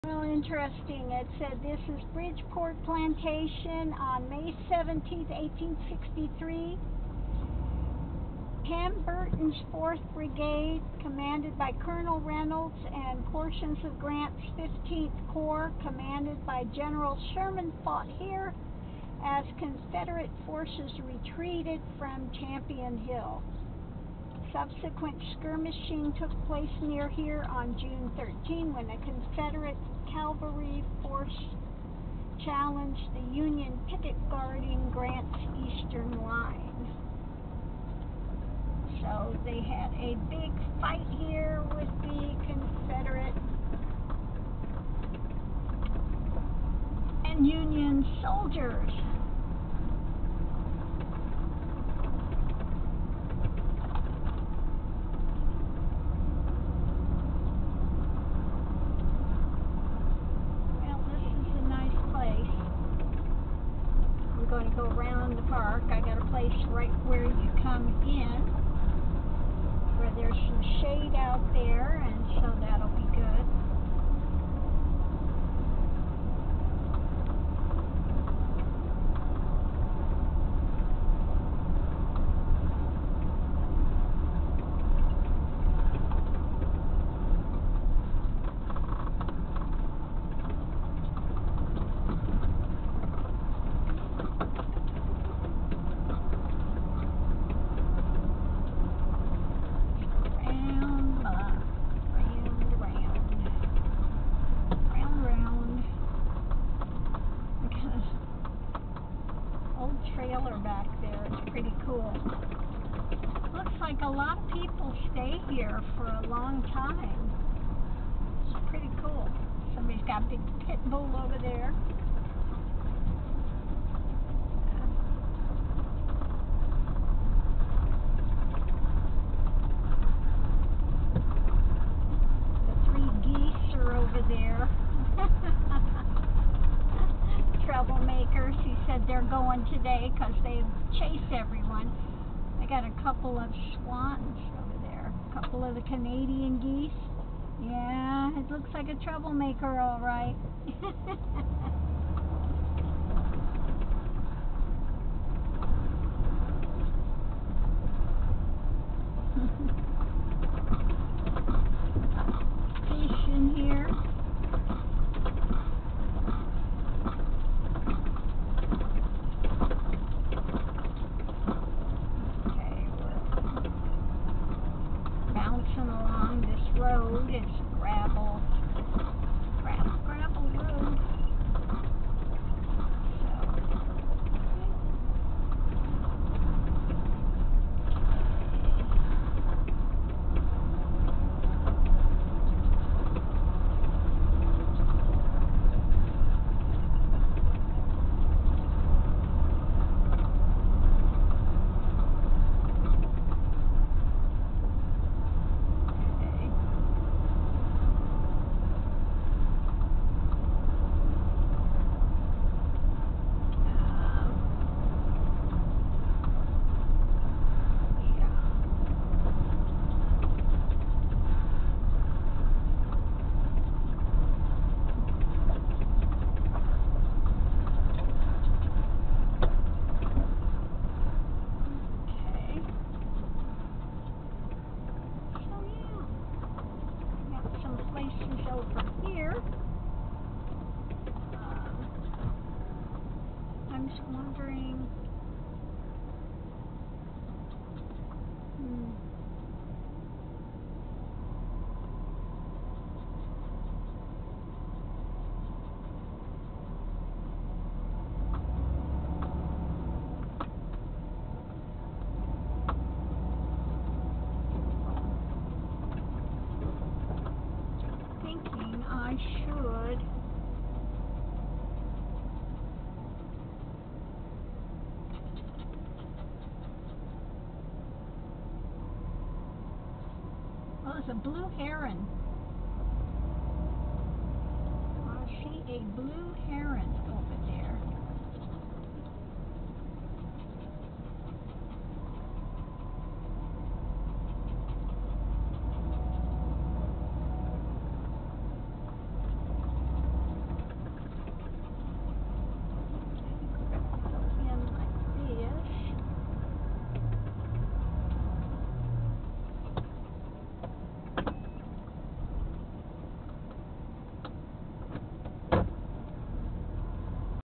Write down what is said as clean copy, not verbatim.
Real interesting. It said this is Bridgeport Plantation on May 17th, 1863. Pemberton's 4th Brigade, commanded by Colonel Reynolds, and portions of Grant's 15th Corps, commanded by General Sherman, fought here as Confederate forces retreated from Champion Hill. Subsequent skirmishing took place near here on June 13 when a Confederate cavalry force challenged the Union picket guarding Grant's eastern line. So they had a big fight here with the Confederate and Union soldiers. Going to go around the park. I got a place right where you come in, where there's some shade out there, and so that'll be good. Trailer back there. It's pretty cool. Looks like a lot of people stay here for a long time. It's pretty cool. Somebody's got a big pit bull over there. The 3 geese are over there. Troublemakers. He said they're going today because they chase everyone. I got a couple of swans over there. A couple of the Canadian geese. Yeah, it looks like a troublemaker, all right. Fish in here. Bouncing along this road. It's gravel road. Over here, I'm just wondering, I should oh, there's a blue heron.